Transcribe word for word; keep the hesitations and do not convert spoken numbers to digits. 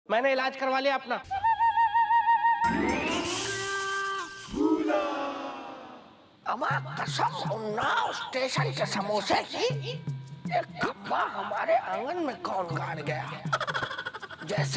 मैंने इलाज करवा लिया अपना। अमा कसम उन्नाव स्टेशन के समोसे की एक खब्बा हमारे आंगन में कौन गाड़ गया, जैसे